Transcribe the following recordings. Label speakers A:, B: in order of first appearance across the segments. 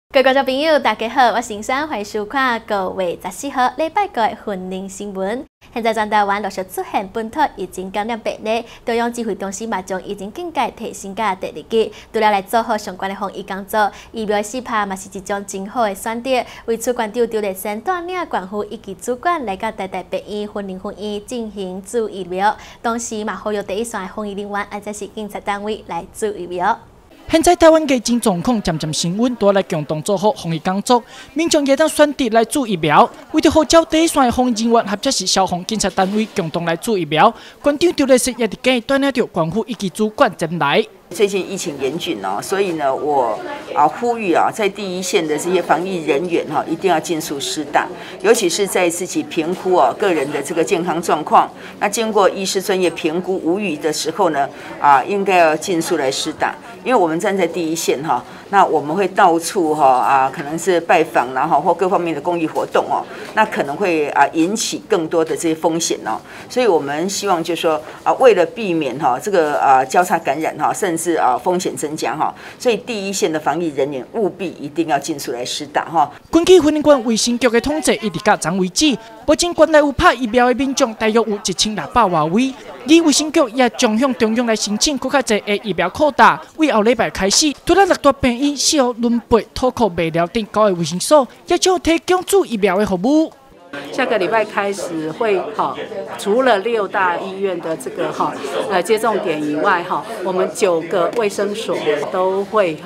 A: 各位观众朋友，大家好，我是珊，欢迎收看9月14号礼拜5的婚龄新闻。现在全台湾陆续出现本土疫情感染病例，中央指挥中心嘛将疫情警戒提升到第2级，除了来做好相关的防疫工作，疫苗试拍嘛是一种真好的选择。为此，馆长刘立先带领管府以及主管来到台大病院、婚龄医进行注疫苗，同时嘛呼吁第一线的防疫人员，或者是警察单位来注疫苗。
B: 现在台湾疫情状况渐渐升温，都来共同做好防疫工作。民众也当选择来注疫苗，为着号召第一线的防疫人员，或者是消防、警察单位共同来注疫苗。馆长刘立先也伫今带领着管府以及主管前来。
C: 最近疫情严峻哦，所以呢，我呼吁在第一线的这些防疫人员一定要尽速施打，尤其是在自己评估个人的这个健康状况，那经过医师专业评估无虞的时候呢，应该要尽速来施打，因为我们站在第一线那我们会到处可能是拜访然后或各方面的公益活动那可能会引起更多的这些风险所以我们希望就是说为了避免这个交叉感染甚至风险增加所以第一线的防疫人员务必一定要尽速来施打
B: 根据婚姻馆卫生局的统计，一直到昨为止，目前馆内有拍疫苗的民众大约有1600多位。而卫生局也将向中央来申请更较侪的疫苗扩大，为后礼拜开始，除了6大病院、4号轮培、土库、卫疗等9个卫生所，也将提供注疫苗的服务。
D: 下个礼拜开始会除了6大医院的这个接种点以外我们9个卫生所都会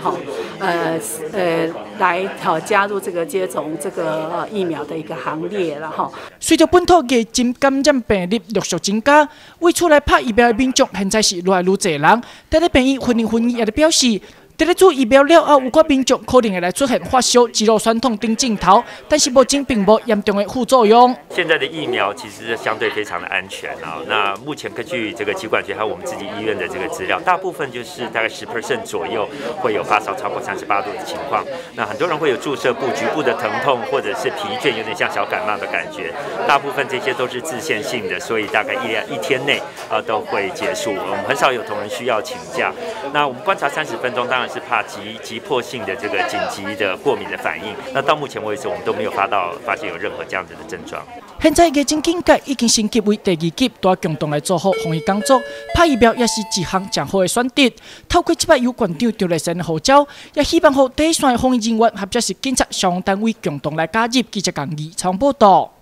D: 来加入这个接种这个疫苗的一个行列了
B: 随着本土疫情感染病例陆续增加，为出来拍疫苗的民众现在是越来越多人。台大病院婚姻也表示。 在咧做疫苗了后，有寡民众可能会来出现发烧、肌肉酸痛等症头，但是目前并无严重的副作用。
E: 现在的疫苗其实相对非常的安全那目前根据这个疾管局还有我们自己医院的这个资料，大部分就是大概10% 左右会有发烧超过38度的情况。那很多人会有注射部局部的疼痛或者是疲倦，有点像小感冒的感觉。大部分这些都是自限性的，所以大概一天内都会结束。我们很少有同仁需要请假。那我们观察30分钟，当然是怕急迫性的这个紧急的过敏的反应。那到目前为止，我们都没有发现有任何这样子的症状。
B: 现在疫情警戒已经升级为第2级，都要共同来做好防疫工作。拍疫苗也是一项良好的选择。透过这摆由馆长刘立先的号召，也希望和第一线的防疫人员或者是警察、消防单位共同来加入。记者江义采访报道。